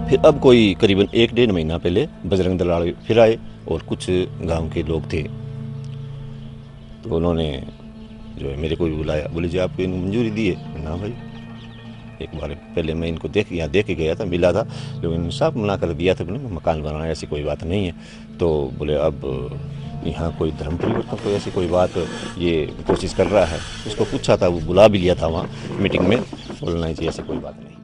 फिर अब कोई करीबन 1-1.5 महीना पहले बजरंग दल फिर आए और कुछ गांव के लोग थे, तो उन्होंने जो है मेरे को भी बुलाया, बोले जी आपको इनको मंजूरी दी है ना भाई। एक बार पहले मैं इनको यहाँ देख के गया था, मिला था, लेकिन साफ मना कर दिया था कि मकान बनाना ऐसी कोई बात नहीं है। तो बोले अब यहाँ कोई धर्म परिवर्तन कोई ऐसी कोई बात ये कोशिश कर रहा है। उसको पूछा था, वो बुला भी लिया था वहाँ मीटिंग में, बोलना चाहिए ऐसी कोई बात नहीं।